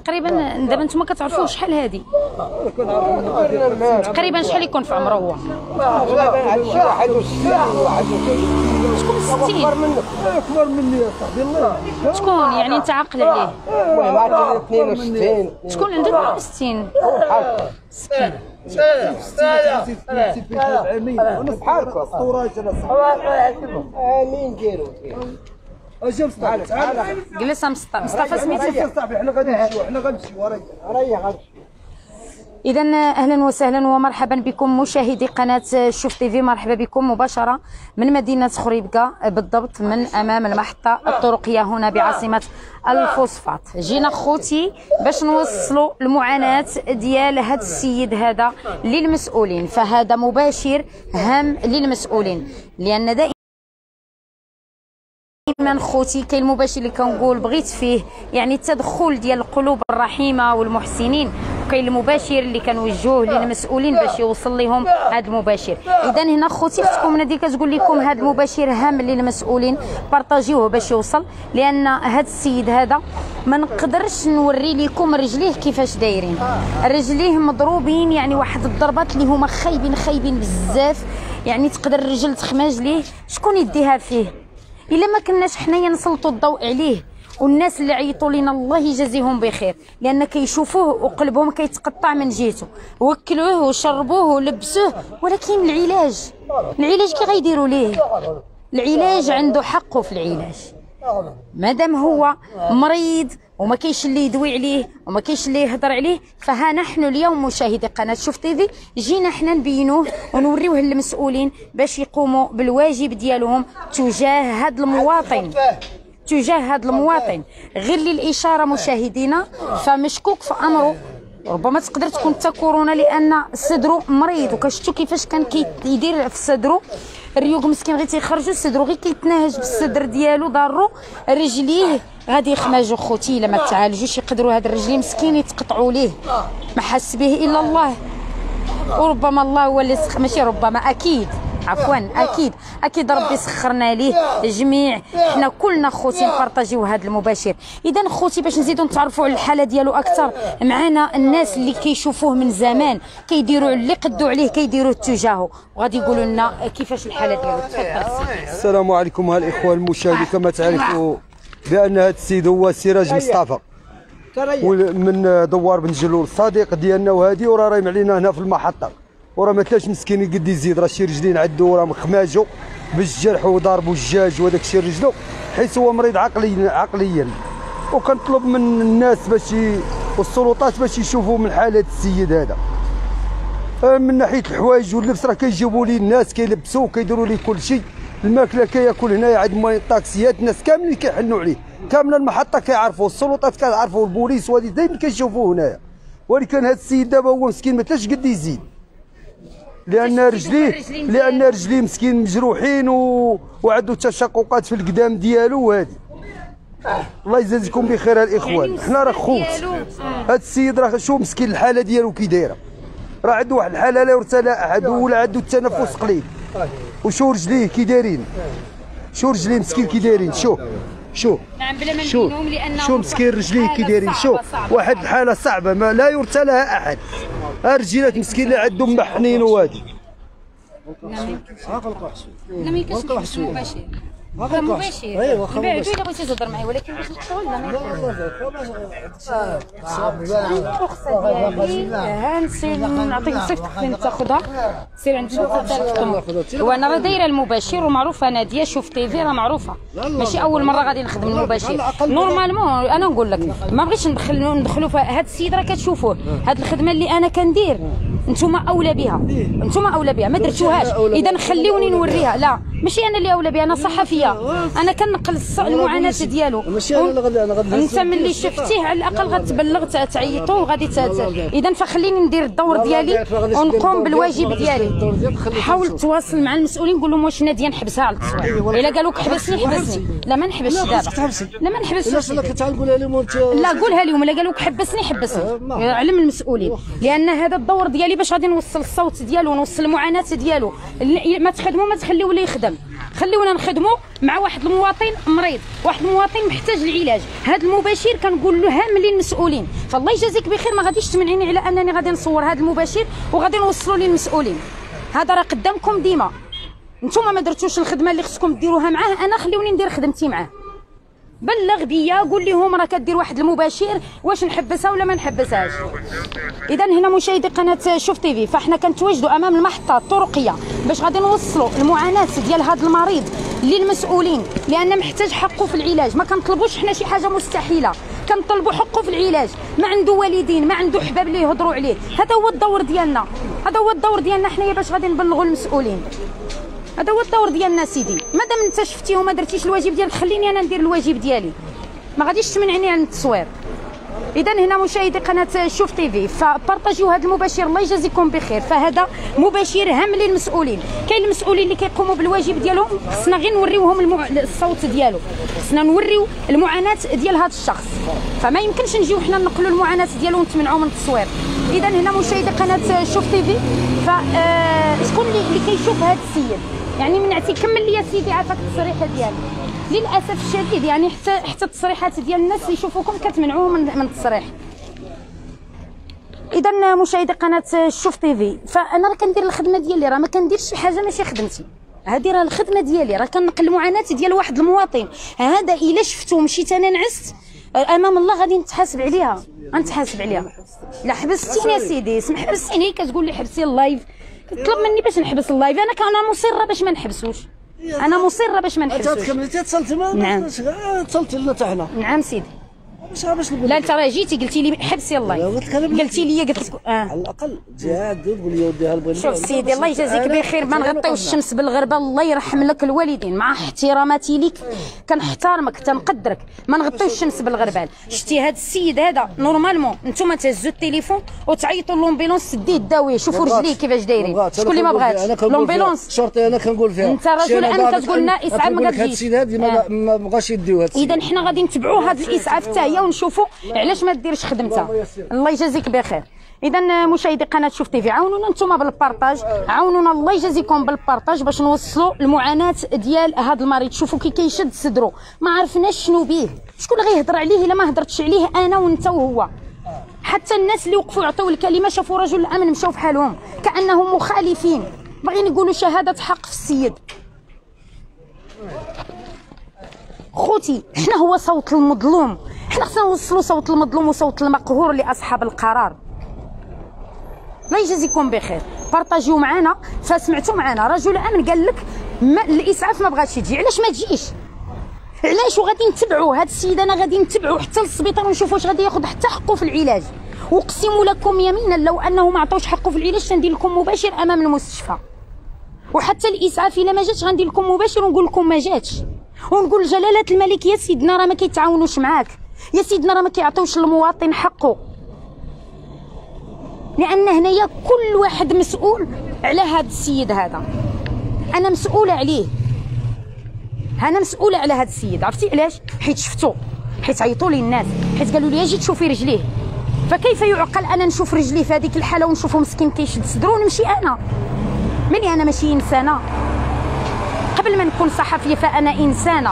تقريبا دابا نتوما كتعرفوا شحال هادي تقريبا شحال يكون في عمره هو؟ شكون 60 اكبر مني يا صاحبي الله. شكون يعني انت عاقل عليه؟ المهم 62 شكون عنده 62 مسكين. بحالك الصورات انا صاحبي امين ديروا اجي مصطفى تعال جلس مصطفى سميتو. صاحبي حنا غادي نمشيو ريح إذا أهلا وسهلا ومرحبا بكم مشاهدي قناة شوف تيفي. مرحبا بكم مباشرة من مدينة خريبكة، بالضبط من أمام المحطة الطرقية هنا بعاصمة الفوسفات. جينا خوتي باش نوصلوا المعاناة ديال هذا السيد هذا للمسؤولين، فهذا مباشر هام للمسؤولين، لأن دائما خوتي كاين المباشر اللي كنقول بغيت فيه يعني التدخل ديال القلوب الرحيمه والمحسنين، وكاين المباشر اللي كنوجهوه للمسؤولين باش يوصل لهم هذا المباشر. اذا هنا خوتي اختكم منى كتقول لكم هذا المباشر هام للمسؤولين، بارطاجيوه باش يوصل، لان هذا السيد هذا ما نقدرش نوري لكم رجليه كيفاش دايرين. رجليه مضروبين يعني واحد الضربات اللي هما خايبين بزاف، يعني تقدر الرجل تخماج ليه شكون يديها فيه الا ما كناش حنايا نسلطوا الضوء عليه. والناس اللي عيطوا لنا الله يجازيهم بخير، لان كيشوفوه وقلبهم كيتقطع من جهته، وكلوه وشربوه ولبسوه، ولكن العلاج كي غيديروا ليه؟ العلاج عنده حقه في العلاج. مادام هو مريض وما كاينش اللي يدوي عليه وما كاينش اللي يهضر عليه، فها نحن اليوم مشاهدي قناه شوف تيفي جينا حنا نبينوه ونوريوه للمسؤولين باش يقوموا بالواجب ديالهم تجاه هذا المواطن. غير للاشاره مشاهدينا، فمشكوك في امره، ربما تقدر تكون حتى كورونا، لان صدرو مريض وكشفتوا كيفاش كان كيدير في صدرو. الريوق مسكين غير تيخرجوا صدرو غير كيتناهج بالصدر ديالو، ضارو رجليه غادي يخماجوا خوتي الا ما تعالجوش، يقدروا هاد الرجلين مسكين يتقطعوا ليه، ما حس به الا الله. وربما الله هو اللي ماشي ربما اكيد اكيد ربي سخرنا ليه جميع، حنا كلنا خوتي نبارطاجيو هذا المباشر. اذا خوتي باش نزيدوا نتعرفوا على الحاله ديالو اكثر، معنا الناس اللي كيشوفوه من زمان كيديروا اللي قدوا عليه كيديروه تجاهه، وغادي يقولوا لنا كيفاش الحاله ديالو. تفضل. السلام عليكم الاخوه المشاهدين. كما تعرفوا بان هذا السيد هو سراج مصطفى من دوار بن جلول، صديق ديالنا وهادي، وراه رايم علينا هنا في المحطه، وراه ما كاش مسكين يقد يزيد، راه شي رجلين عندو راه مخماجو بالجرح وضاربو الجاج وهذاك الشيء رجلو، حيت هو مريض عقليا. وكنطلب من الناس باش والسلطات باش يشوفوا من حاله السيد هذا من ناحيه الحوايج واللبس، راه كيجيبوا لي الناس كيلبسوه وكيديروا ليه كل شيء. الماكله كياكل هنايا عند الطاكسيات، الناس كاملين كيحنوا عليه، كامل المحطه كيعرفوا، السلطات كيعرفوا، البوليس وهذه دايما كيشوفوه هنايا. ولكن هذا السيد دابا هو مسكين ما تلاش قد يزيد، لان رجليه مسكين مجروحين وعنده تشققات في القدام ديالو وهذه. الله يجازيكم بخير الاخوان، حنا راه خوت. هذا السيد راه شوف مسكين الحاله ديالو كي دايره، راه عنده واحد الحاله لا يرثى لها احد، ولا عنده التنفس قليل. وشو رجليه كي دايرين، شو رجليه مسكين كي دايرين، شوف شو مسكين رجليه كي دايرين، شوف واحد الحاله صعبه ما لا يرثى لها احد. الرجيلات مسكين اللي عندهم محنين وهادي. لا ما يمكنش مباشر ايوا واخا مباشر الا بغيتي تهضر معايا، ولكن باش نقول لا ما يمكنش. نعطيك نصيفط فين تاخذها، سير عند الدكتور. وانا راه دايره المباشر ومعروفه، ناديه شوف تيفي راه معروفه، ماشي اول مره غادي نخدم المباشر. نورمالمون انا نقول لك ما بغيتش ندخلوا في هذا السيد، راه كتشوفوه هذه الخدمه اللي انا كندير، نتوما اولى بها، ما درتوهاش. اذا خليوني نوريها. لا ماشي انا اللي اولى بها، انا صحفيه، انا كنقل المعاناه ديالو. انت ملي شفتيه على الاقل غتبلغ تعيطوا وغادي اذا فخليني ندير الدور ديالي ونقوم بالواجب ديالي. حاول تواصل مع المسؤولين، قول لهم واش ناديه نحبسها على التصوير، الا قالوا لك حبسني لا ما نحبسش دابا، لا ما نحبسش. لا قولها لهم، الا قالوا لك حبسني علم المسؤولين، لان هذا الدور ديالي باش غادي نوصل الصوت ديالو ونوصل المعاناه ديالو. ما تخدموا ما تخليوه ليه يخدم، خليونا نخدموا مع واحد المواطن مريض، واحد المواطن محتاج العلاج. هذا المباشر كنقول له هاملين المسؤولين، فالله يجازيك بخير ما غاديش تمنعني على انني غادي نصور هذا المباشر وغادي نوصلوا للمسؤولين. هذا راه قدامكم ديما، نتوما ما درتوش الخدمه اللي خصكم ديروها معاه، انا خليوني ندير خدمتي معاه. بلغ بيا قول لهم راه كدير واحد المباشر، واش نحبسها ولا ما نحبسهاش. اذا هنا مشاهدي قناه شوف تيفي، فاحنا كنتواجدوا امام المحطه الطرقيه باش غادي نوصلوا المعاناه ديال هذا المريض للمسؤولين، لان محتاج حقه في العلاج. ما كنطلبوش حنا شي حاجه مستحيله، كنطلبوا حقه في العلاج. ما عنده والدين، ما عنده حباب اللي يهضروا عليه. هذا هو الدور ديالنا، هذا هو الدور ديالنا حنايا باش غادي نبلغوا المسؤولين. هذا هو الدور ديالنا سيدي. مادام انت شفتي وما درتيش الواجب ديالك خليني انا ندير الواجب ديالي، ما غاديش تمنعني عن التصوير. اذا هنا مشاهدي قناه شوف تيفي، فبارطاجيو هذا المباشر الله يجازيكم بخير. فهذا مباشر هام للمسؤولين. كاين المسؤولين اللي كيقوموا بالواجب ديالهم، خصنا غير نوريوهم الصوت ديالو، خصنا نوريو المعاناه ديال هذا الشخص. فما يمكنش نجيو حنا نقلوا المعاناه ديالو ونتمنعوا من التصوير. اذا هنا مشاهدي قناه شوف تيفي، فشكون اللي كيشوف هذا السيد يعني من عتي كمل لي سيدي عافاك التصريحه ديالي. للاسف الشديد يعني حتى التصريحات ديال الناس اللي يشوفوكم كتمنعوهم من التصريح. اذا مشاهدي قناه شوف تيفي، فانا راه كندير الخدمه ديالي، راه ما كنديرش شي حاجه ماشي خدمتي. هذه راه الخدمه ديالي، راه كنقل المعاناه ديال واحد المواطن. هذا الا شفتو مشيت انا نعست امام الله غادي نتحاسب عليها، غنتحاسب عليها. لا حبستيني يا سيدي، اسمح حبستيني، كتقول لي حبسي اللايف، كتطلب مني باش نحبس اللايف. انا مصره باش ما نحبسوش، انا مصره باش ما نحبسوش. تكملتي اتصلتي معنا؟ نعم اتصلتي لنا حتى حنا. نعم سيدي. باش نقول لا انت راه جيتي قلتي لي حبسي اللايف، قلتي لي قلت لك على الاقل جهاد تقول لي ودي هالبنيه. شوف سيدي الله يجازيك بخير، ما نغطيوش الشمس بالغربه. الله يرحم لك الوالدين، مع احتراماتي ليك كنحترمك تنقدرك، ما نغطيوش الشمس بالغربال. شتي هذا السيد هذا نورمالمون نتوما تهزوا التليفون وتعيطوا لومبيلونس تديه داويه. شوفوا رجليه كيفاش دايرين، شكون اللي ما بغاتش لومبيلونس؟ شرطي انا كنقول فيها انت رجل امن كتقول لنا اسعاف ما كتجيش. هذا السيد هذا ما بغاش يديو هذا السيد. اذا حنا غادي نتبعوا هذا الاسعاف حتى هي ونشوفوا علاش ما ديرش خدمتها. الله يجازيك بخير. اذا مشاهدي قناه شوف تيفي، عاونونا نتوما بالبارطاج، عاونونا الله يجازيكم بالبارطاج باش نوصلوا المعاناه ديال هذا المريض. شوفوا كي كيشد صدرو، ما عرفناش شنو بيه، شكون غيهضر عليه الا ما هضرتش عليه انا وانت وهو. حتى الناس اللي وقفوا يعطيو الكلمه شافوا رجل الامن مشاو في حالهم كانهم مخالفين، باغيين يقولوا شهاده حق في السيد. خوتي حنا هو صوت المظلوم، حنا خصنا نوصلوا صوت المظلوم وصوت المقهور لاصحاب القرار. الله يجازيكم بخير، بارطاجيو معنا. فسمعتوا معنا رجل امن قال لك الاسعاف ما بغاتش تجي، علاش ما تجيش؟ علاش؟ وغادي نتبعوا هذا السيد، انا غادي نتبعوا حتى للسبيطار ونشوفوا واش غادي ياخذ حتى حقه في العلاج. واقسم لكم يمينا لو انه ما عطاوش حقه في العلاج تندير لكم مباشر امام المستشفى. وحتى الاسعاف الا ما جاتش غندير لكم مباشر ونقول لكم ما جاتش، ونقول جلاله الملك يا سيدنا راه ما كيتعاونوش معاك، يا سيدنا راه ما كيعطيوش للمواطن حقه. لان هنايا كل واحد مسؤول على هذا السيد هذا، انا مسؤوله عليه، انا مسؤوله على هذا السيد. عرفتي علاش؟ حيت شفتو، حيت عيطوا لي الناس، حيت قالوا لي اجي تشوفي رجليه. فكيف يعقل انا نشوف رجليه في هذيك الحاله ونشوفه مسكين كيشد صدرو ونمشي انا؟ مني انا ماشي انسانه؟ قبل ما نكون صحفيه فانا انسانه.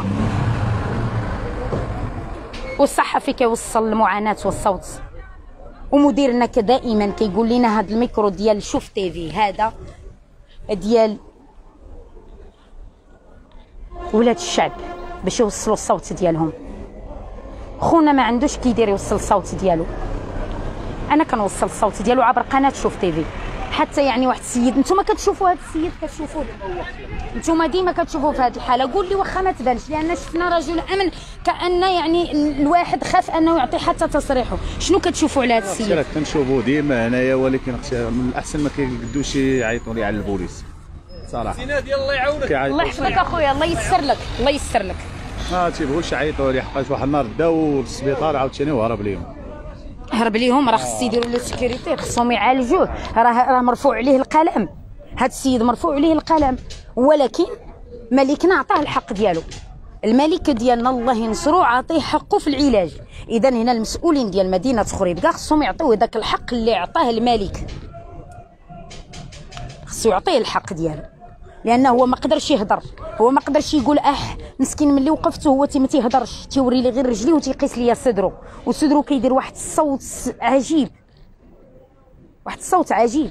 والصحفي كيوصل المعاناه والصوت، ومديرنا دائما كيقول لنا هذا الميكرو ديال شوف تيفي هذا ديال ولاد الشعب باش يوصلوا الصوت ديالهم. خونا ما عندوش كيدير يوصل الصوت ديالو، انا كنوصل الصوت ديالو عبر قناه شوف تيفي. حتى يعني واحد السيد، نتوما كتشوفوا هذا السيد، كتشوفوه نتوما ديما كتشوفوه في هذه الحاله. قول لي واخا ما تبانش، لان شفنا رجل امن كان يعني الواحد خاف انه يعطي حتى تصريحه. شنو كتشوفوا على هذا السيد؟ راه كنشوفوا ديما هنايا، ولكن من الاحسن ما كيقدوش يعيطوا لي على البوليس صراحه. الله يعاونك، الله يحفظك اخويا، الله يسر لك، الله يسر لك. ما تيبغوش يعيطوا لي، حقاش واحد النهار داو للسبيطار عاوتاني وهرب ليهم. هرب ليهم؟ راه خص يديروا له سيكوريتي، خصهم يعالجوه، راه مرفوع عليه القلم، هذا السيد مرفوع عليه القلم. ولكن ملكنا عطاه الحق ديالو، الملك ديالنا الله ينصرو عطيه حقه في العلاج. اذا هنا المسؤولين ديال مدينه خريبكا خصهم يعطيوه ذاك الحق اللي عطاه الملك. خصو يعطيه الحق ديالو، لانه هو ما قدرش يهضر، هو ما قدرش يقول مسكين ملي وقفت هو ما تيهضرش، تيوري لي غير رجليه وتيقيس ليا صدرو، وصدرو كيدير واحد الصوت عجيب، واحد الصوت عجيب.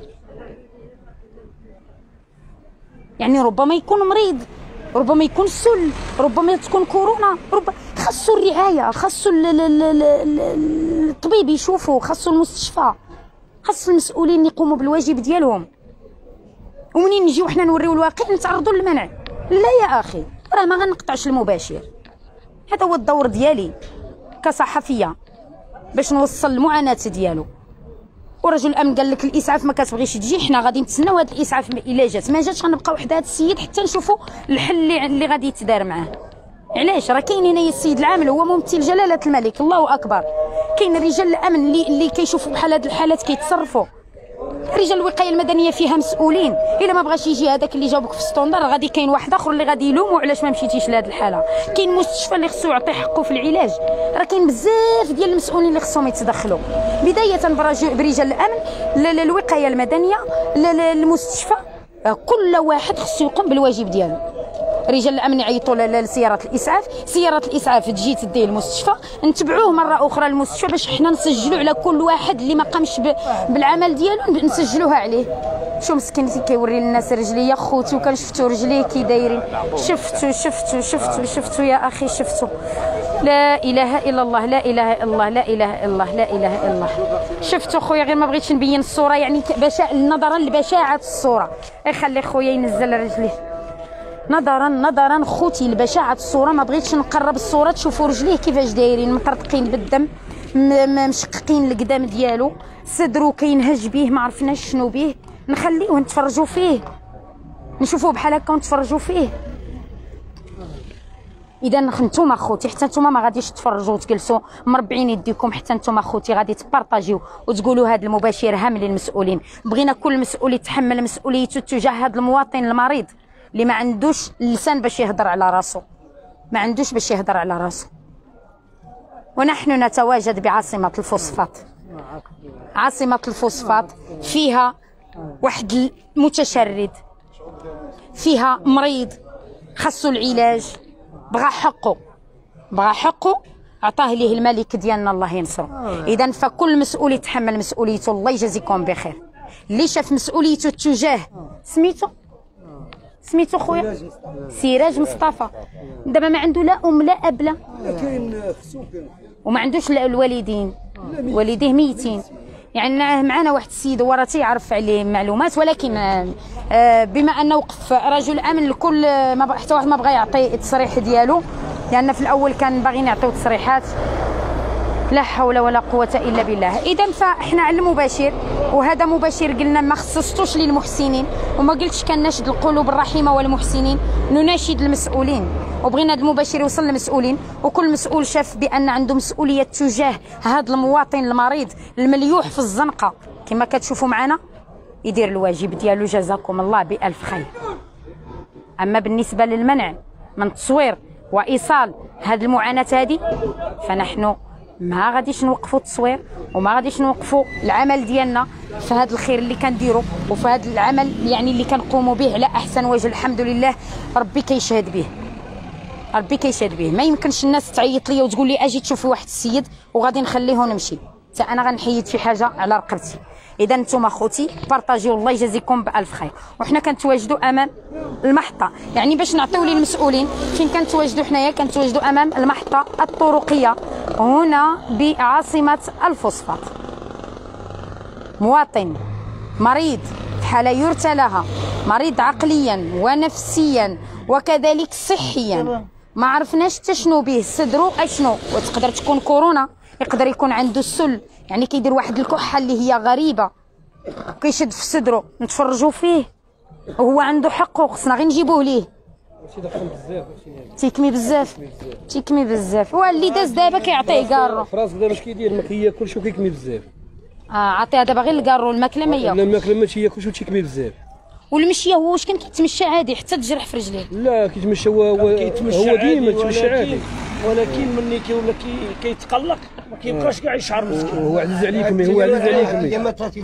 يعني ربما يكون مريض، ربما يكون سل، ربما تكون كورونا، خاصو الرعايه، خاصو الطبيب يشوفو، خاصو المستشفى، خاص المسؤولين يقوموا بالواجب ديالهم. ومنين نجيو حنا نوريو الواقع نتعرضوا للمنع؟ لا يا اخي، راه ما غنقطعش المباشر، هذا هو الدور ديالي كصحفيه باش نوصل المعاناه ديالو. ورجل الامن قال لك الاسعاف ما كتبغيش تجي، حنا غادي نتسناو هاد الاسعاف، الا جات ما جاتش غنبقاو حدا هاد السيد حتى نشوفوا الحل اللي غادي يتدار معاه. علاش؟ راه كاين هنايا السيد العامل هو ممثل جلاله الملك، الله اكبر. كاين رجال الامن اللي كيشوفوا بحال هاد الحالات كيتصرفوا. رجال الوقايه المدنيه فيها مسؤولين، الا ما بغاش يجي هذاك اللي جاوبك في ستوندار غادي كاين واحد اخر اللي غادي يلومو علاش ما مشيتيش لهاد الحاله. كاين مستشفى اللي خصو يعطي حقه في العلاج، راه كاين بزاف ديال المسؤولين اللي خصهم يتدخلوا، بدايه برجال الامن، الوقايه المدنيه، المستشفى، كل واحد خصو يقوم بالواجب ديالو. رجال الامن يعيطوا لسيارات الاسعاف، سيارات الاسعاف تجي تديه المستشفى، نتبعوه مره اخرى للمستشفى باش حنا نسجلوا على كل واحد اللي ما قامش بالعمل ديالو، نسجلوها عليه. شو مسكين كيوري للناس رجليه خوتي، وكان شفتوا رجليه كي دايرين، شفتوا يا اخي، شفتوا. لا اله الا الله، لا اله الا الله، لا اله الا الله، لا اله الا الله. شفتوا خويا، غير ما بغيتش نبين الصوره، يعني نظرا لبشاعه الصوره، خلي خويا ينزل رجليه. نظرا خوتي لبشاعه الصوره ما بغيتش نقرب الصوره، تشوفوا رجليه كيفاش دايرين، مطرطقين بالدم، مشققين القدام ديالو، صدرو كينهج به، ما عرفناش شنو به. نخليوه نتفرجوا فيه، نشوفوه بحال هكا ونتفرجوا فيه. اذا نتوما خوتي، حتى نتوما ما غاديش تفرجوا وتجلسوا مربعين يديكم، حتى نتوما خوتي غادي تبارطاجيو وتقولوا هذا المباشر هام للمسؤولين. بغينا كل مسؤول يتحمل مسؤوليته تجاه هذا المواطن المريض اللي ما عندوش اللسان باش يهضر على راسو، ما عندوش باش يهضر على راسو. ونحن نتواجد بعاصمة الفوسفات، عاصمة الفوسفات فيها واحد المتشرد، فيها مريض خاصو العلاج، بغى حقه عطاه ليه الملك ديالنا الله ينصره. اذا فكل مسؤول يتحمل مسؤوليته، الله يجازيكم بخير. اللي شاف مسؤوليته تجاه سميتو خويا سراج مصطفى، دابا ما عنده لا ام لا اب لا، وما عندوش الوالدين، والديه ميتين. يعني معنا واحد السيد هو راه تيعرف عليه معلومات، ولكن بما انه وقف رجل امن الكل حتى واحد ما بغى يعطي التصريح ديالو، لان في الاول كان باغيين يعطيو تصريحات. لا حول ولا قوة إلا بالله. إذا فإحنا على المباشر، وهذا مباشر قلنا ما خصصتوش للمحسنين، وما قلتش كناشد القلوب الرحيمة والمحسنين، نناشد المسؤولين، وبغينا هذا المباشر يوصل للمسؤولين، وكل مسؤول شاف بأن عنده مسؤولية تجاه هذا المواطن المريض المليوح في الزنقة كما كتشوفوا معنا، يدير الواجب ديالو. جزاكم الله بألف خير. أما بالنسبة للمنع من التصوير وإيصال هذه المعاناة هذه، فنحن ما غاديش نوقفوا التصوير، وما غاديش نوقفوا العمل ديالنا في هذا الخير اللي كنديروا، وفي هذا العمل يعني اللي كنقوموا به على احسن وجه. الحمد لله، ربي كيشهد به، ربي كيشهد به. ما يمكنش الناس تعيط لي وتقول لي اجي تشوفي واحد السيد وغادي نخليه نمشي، حتى انا غنحيد شي حاجه على رقبتي. اذا نتوما خوتي بارطاجيو، الله يجازيكم بالف خير. وحنا كنتواجدوا امام المحطه، يعني باش نعطيو للمسؤولين فين كنتواجدوا حنايا، كنتواجدوا امام المحطه الطرقيه هنا بعاصمه الفوسفات. مواطن مريض في حاله يرثى لها، مريض عقليا ونفسيا وكذلك صحيا، ما عرفناش حتى شنو به، صدرو اشنو، وتقدر تكون كورونا، يقدر يكون عنده السل، يعني كيدير واحد الكحه اللي هي غريبه، كيشد في صدرو، نتفرجوا فيه وهو عنده حقه، خصنا غير نجيبوه ليه. تيكمي بزاف، واللي داز دابا كيعطيه كارو في راسك. دابا اش كيدير؟ ما كياكلش وكيكمي بزاف. عطيها دابا غير الكارو، الماكله ما ياكلش. لا الماكله ما تياكلش وتيكمي بزاف. والمشيه هو واش كان كيتمشى عادي حتى تجرح في رجليه؟ لا كيتمشى، هو ديما يتمشى عادي. ولكن ملي كيولي كيتقلق ما كيبقاش كاع يشعر مسكين. هو عزيز عليكم، هو عزيز عليكم.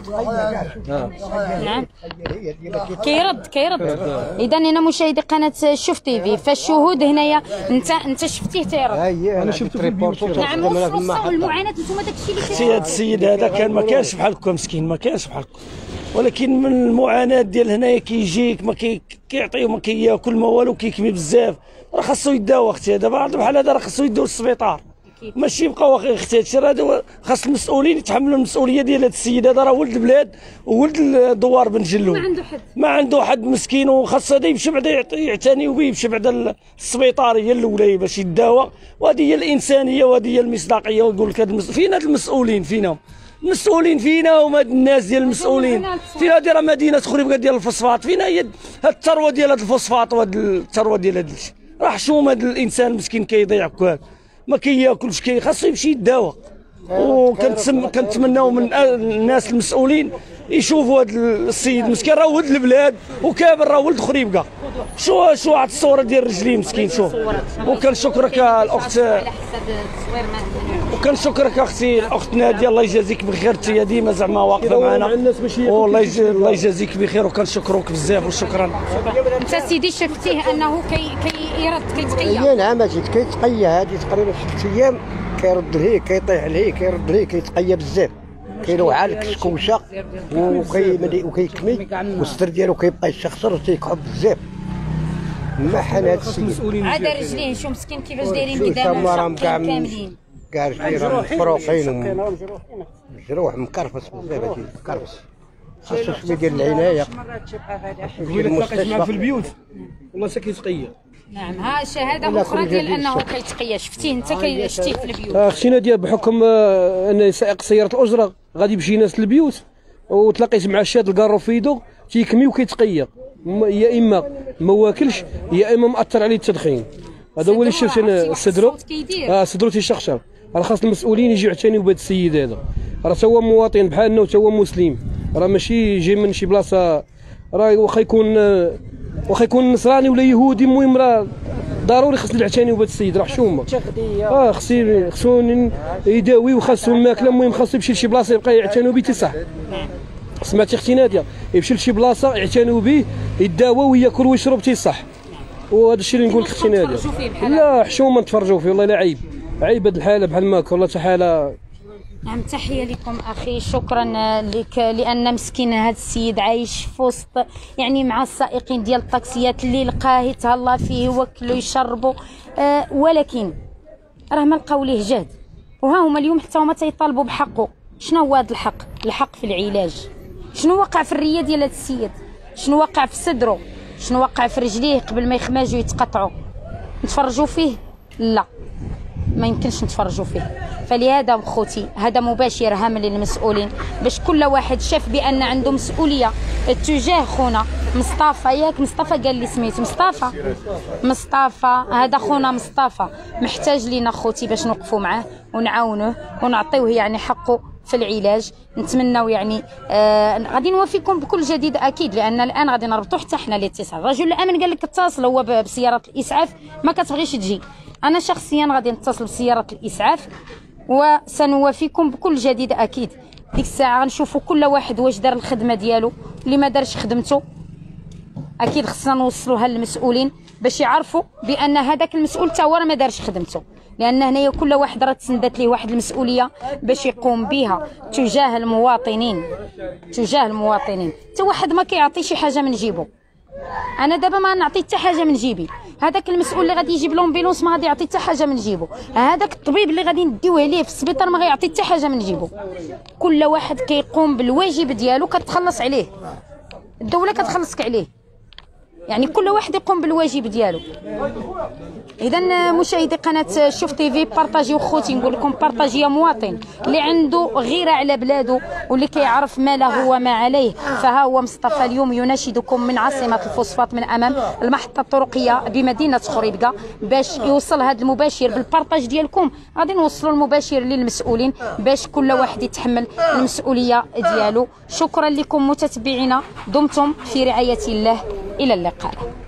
نعم كيرد. اذا هنا مشاهدي قناه شوف تيفي، فالشهود هنايا انت شفتيه تيرد. انا شفته في البيوت. نعم وصلوا المعاناه، انتم داك الشيء اللي سي هذا السيد هذا كان ما كانش بحالكم مسكين، ما كانش بحالكم، ولكن من المعاناه ديال هنايا كيجيك ما كيعطيو ما كياكل ما والو، كيكمي بزاف، راه خاصو يداوى اختي. دابا بحال هذا راه خاصو يدوه للسبيطار، ماشي يبقاو اختي. هادشي راه خاص المسؤولين يتحملوا المسؤوليه ديال هذا السيد هذا. راه ولد البلاد وولد دوار بن جلو، ما عنده حد مسكين، وخاص هذا يمشي بعدا يعتنيو به، يمشي بعدا للسبيطار هي الاولى باش يداوى. وهذه هي الانسانيه وهذه هي المصداقيه. ويقول لك فين هاد المسؤولين؟ فينا المسؤولين؟ فينا هما الناس ديال المسؤولين؟ فين هذه راه مدينه خريبكه ديال الفوسفات؟ فين هي هاد الثروه ديال هاد الفوسفات وهاد الثروه ديال هاد الشيء؟ راه حشومه هاد الانسان مسكين كيضيع كواك، ما كياكلش، خاصو يمشي يداوى. كنتمناو من الناس المسؤولين يشوفوا هذا السيد مسكين، راه ولد البلاد وكابر، راه ولد خريبكه. شو واحد الصوره ديال رجليه مسكين. شوف. وكنشكرك الاخت، وكنشكرك اختي الاخت ناديه، الله يجازيك بخير، انت ديما زعما واقفه معنا، والله يجازيك بخير، وكنشكروك بزاف وشكرا. انت سيدي شفتيه انه كيرد كيتقيا؟ نعم اجي كيتقيا. هذه تقريبا 6 ايام كيرد ليه، كيطيح ليه، كيرد ليه، كيتقيا بزاف، كيلوع على الكشكوشه وكيكمي، والصدر ديالو كيبقى يشخصر وتيكحب بزاف. ما حال هذا السيد. عاد رجليه شو مسكين كيفاش دايرين قدامه كاملين، كاع رجليه مفروقين، مجروح مكرفس بزاف. هادي مكرفس، خاصو شويه ديال العنايه. قبيله تلاقيت معاه في البيوت والله كيتقيا. نعم ها شهاده اخرى ديال انه كيتقيا. شفتيه انت شفتيه في البيوت؟ اختي ناديه بحكم ان سائق سياره الاجره غادي يمشي ناس للبيوت، وتلاقيت مع شاد الكارو في يدو تيكمي وكيتقيا، يا اما ما واكلش يا اما مأثر عليه التدخين. هذا هو اللي شفت انا. صدرو تيشخشر. راه خاص المسؤولين يجيو يعتنيو بهذا السيد هذا، راه تا هو مواطن بحالنا وتا هو مسلم، راه ماشي جاي من شي بلاصه. راه واخا يكون نصراني ولا يهودي، المهم راه ضروري خصنا نعتنيو بهذا السيد، راه حشومه. خصو يداوي وخاصو الماكله، المهم خاصو يمشي لشي بلاصه يبقى يعتنيو به تصح. سمعتي اختي ناديه؟ يمشي لشي بلاصه يعتنيو به، يداوى وياكل ويشرب تصح. وهذا الشيء اللي نقول لك اختي ناديه. لا حشومه نتفرجوا فيه، والله لا عيب هذه الحاله بحال ماك، والله حتى حاله. نعم تحيه لكم اخي، شكرا لك، لان مسكين هذا السيد عايش في وسط يعني مع السائقين ديال الطاكسيات اللي لقاه يتهلا فيه، يوكلوا يشربوا، ولكن راه ما لقاو ليه جهد. وها هما اليوم حتى هما تيطالبوا بحقه. شنو هو هذا الحق؟ الحق في العلاج. شنو وقع في الريه ديال هذا السيد؟ شنو وقع في صدره؟ شنو وقع في رجليه قبل ما يخماجوا يتقطعوا؟ نتفرجوا فيه؟ لا ما يمكنش نتفرجوا فيه. فلهذا خوتي هذا مباشر هام للمسؤولين، باش كل واحد شاف بان عنده مسؤوليه تجاه خونا مصطفى. ياك مصطفى قال لي سميت مصطفى هذا خونا مصطفى محتاج لينا خوتي باش نوقفوا معاه ونعاونوه ونعطيوه يعني حقه في العلاج. نتمناو يعني غادي نوافيكم بكل جديد اكيد، لان الان غادي نربطوا حتى حنا الاتصال. رجل الامن قال لك اتصل هو بسياره الاسعاف، ما كتبغيش تجي. انا شخصيا غادي نتصل بسياره الاسعاف وسنوافيكم بكل جديد اكيد. ديك الساعه غنشوفوا كل واحد واش دار الخدمه ديالو، اللي ما دارش خدمته اكيد خصنا نوصلوها للمسؤولين باش يعرفوا بان هذاك المسؤول تا هو راه ما دارش خدمته، لان هنايا كل واحد راه تسندت ليه واحد المسؤوليه باش يقوم بها تجاه المواطنين. حتى واحد ما كيعطي شي حاجه من جيبو. انا دابا ما نعطي حتى حاجه من جيبي، هذاك المسؤول اللي غادي يجيب لومبيلونس ما غادي يعطي حتى حاجه من جيبو، هذاك الطبيب اللي غادي نديوه ليه في السبيطار ما غيعطي حتى حاجه من جيبو. كل واحد كيقوم بالواجب ديالو كتخلص عليه، الدوله كتخلصك عليه، يعني كل واحد يقوم بالواجب ديالو. اذا مشاهدي قناه شوف تيفي بارطاجيو خوتي، نقول لكم بارطاجي يا مواطن اللي عنده غيره على بلاده واللي كيعرف ما له وما عليه. فها هو مصطفى اليوم يناشدكم من عاصمه الفوسفات من امام المحطه الطرقيه بمدينه خريبكه باش يوصل هذا المباشر بالبارطاج ديالكم. غادي نوصلوا المباشر للمسؤولين باش كل واحد يتحمل المسؤوليه ديالو. شكرا لكم متتبعينا، دمتم في رعايه الله، الى اللقاء.